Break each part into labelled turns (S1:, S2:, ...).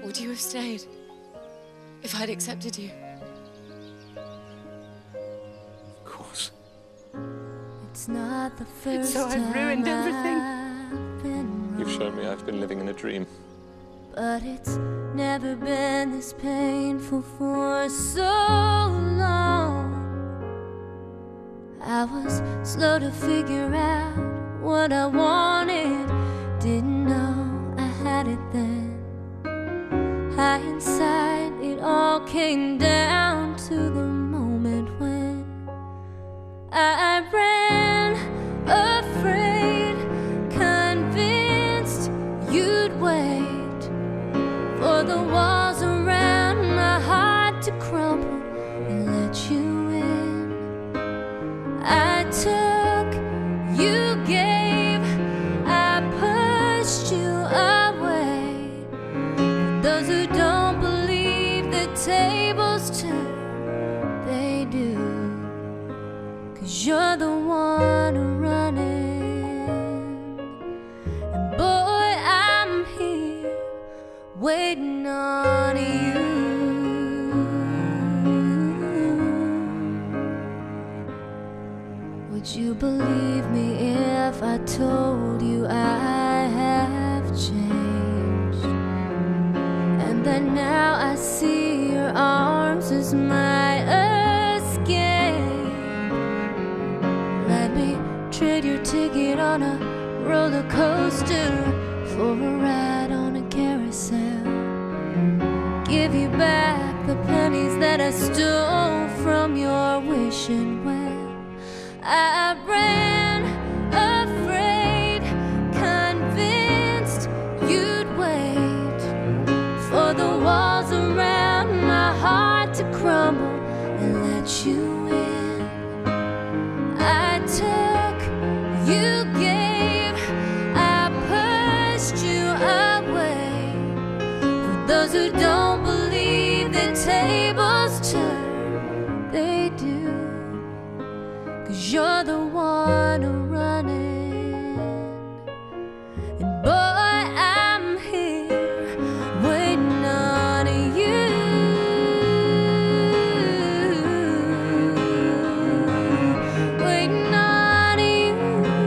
S1: Would you have stayed if I'd accepted you?
S2: Of course.
S3: It's not the first
S1: So I've ruined everything.
S2: You've shown me I've been living in a dream.
S3: But it's never been this painful for so long. I was slow to figure out what I wanted. Didn't know I had it then. High inside, it all came down to the moment when I ran, afraid, convinced you'd wait for the walls around my heart to crumble and let you in. I took, you gave, I pushed you away. For those who don't believe the tables turn, they do. 'Cause you're the one running, and boy, I'm here waiting on you. Would you believe me if I told you I have changed, and that now I see your arms as my escape? Let me trade your ticket on a roller coaster for a ride on a carousel. Give you back the pennies that I stole from your wishing well. I ran, afraid, convinced you'd wait for the walls around my heart to crumble and let you in. I took, you gave, I pushed you away. For those who don't believe the tables turn, they do. 'Cause you're the one running, and boy, I'm here waiting on you. Waiting on you.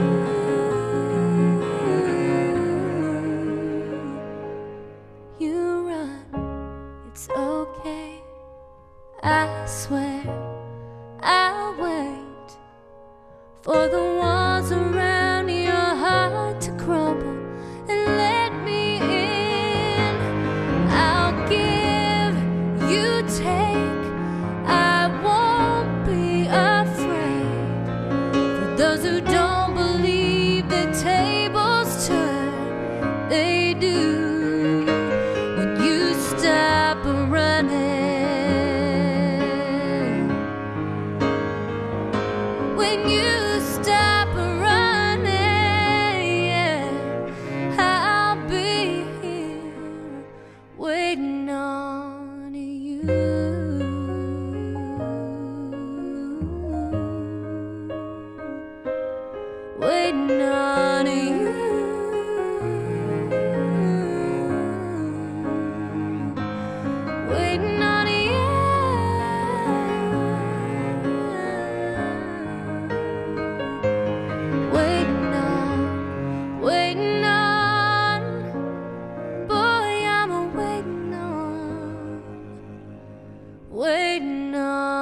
S3: You run, it's okay, I swear I'll wait for the walls around your heart to crumble and let me in. I'll give, you take, I won't be afraid. For those who don't believe the tables turn, they do. When you stop running, when you stop running, yeah, I'll be here waiting on you. Waiting on you. Waiting on you. Waiting on, boy, I'm waiting on